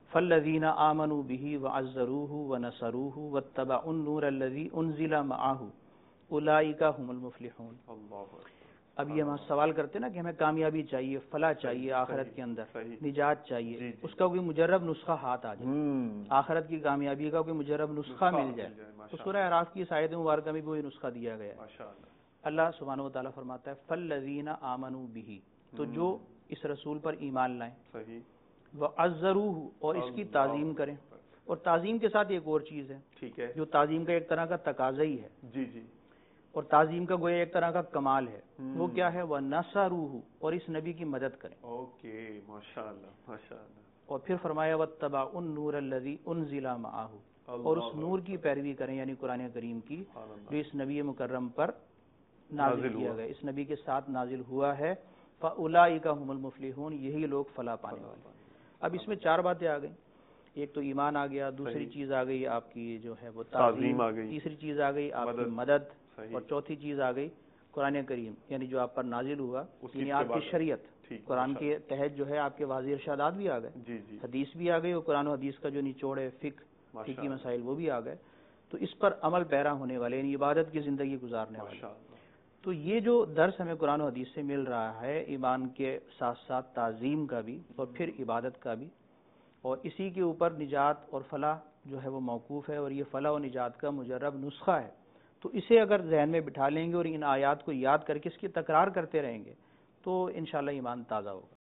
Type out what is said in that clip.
فالذین آمنوا بہ وعزروہ ونصروہ واتبعوا النور الذی انزل معہ اولئک هم المفلحون۔ اب یہ ہم سوال کرتے ہیں نا کہ ہمیں کامیابی چاہیے، فلاح چاہیے آخرت کے اندر، نجات چاہیے، اس کا کوئی مجرب نسخہ ہاتھ آ جائے، آخرت کی کامیابی کا کوئی مجرب نسخہ مل جائے تو سورہ اعراف کی اس آیت مبارکہ میں بھی وہی نسخہ دیا گیا ہے۔ اللہ سبحانہ و تعالیٰ فرماتا ہے فالذین آمنوا بہ، تو جو اس رسول پر ایمان لائیں، وعزروہ، اور اس کی تعظیم کریں، اور تعظیم کے ساتھ ایک اور چیز ہے جو تعظیم کا ایک طرح کا تقاضا ہی ہے، اور تعظیم کا گویا ایک طرح کا کمال ہے، وہ کیا ہے؟ وَنَصَرُوهُ، اور اس نبی کی مدد کریں۔ اور پھر فرمایا وَاتَّبَعُوا النُّورَ الَّذِي أُنزِلَ مَعَهُ، اور اس نور کی پیروی کریں، یعنی قرآن کریم کی، جو اس نبی مکرم پر نازل کیا گیا، اس نبی کے ساتھ نازل ہوا ہے۔ فَأُولَئِكَ هُمُ الْمُفْلِحُونَ، یہی لوگ فلاح پانے والے۔ اب اس میں چار باتیں آ گئیں، ایک تو ایمان آ گیا، دوسری چیز آ گئی آپ کی جو ہے وہ تعظیم، تیسری چیز آ گئی آپ کی مدد، اور چوتھی چیز آ گئی قرآن کریم، یعنی جو آپ پر نازل ہوا، یعنی آپ کی شریعت، قرآن کے تحت جو ہے آپ کے واضح ارشادات بھی آ گئے، حدیث بھی آ گئی، اور قرآن و حدیث کا جو نچوڑ ہے فقہی مسائل وہ بھی آ گئے، تو اس پر عمل پیرا ہونے والے، یعنی عبادت کی زندگی گزارنے والے۔ تو یہ جو درس ہمیں قرآن و حدیث سے مل رہا ہے، ایمان کے ساتھ ساتھ تعظیم کا بھی اور پھر عبادت کا بھی، اور اسی کے اوپر نجات اور فلاح جو ہے وہ موقوف ہے، اور یہ فلاح و نجات کا مجرب نسخہ ہے، تو اسے اگر ذہن میں بٹھا لیں گے اور ان آیات کو یاد کر کے اس کی تکرار کرتے رہیں گے تو انشاءاللہ ایمان تازہ ہوگا۔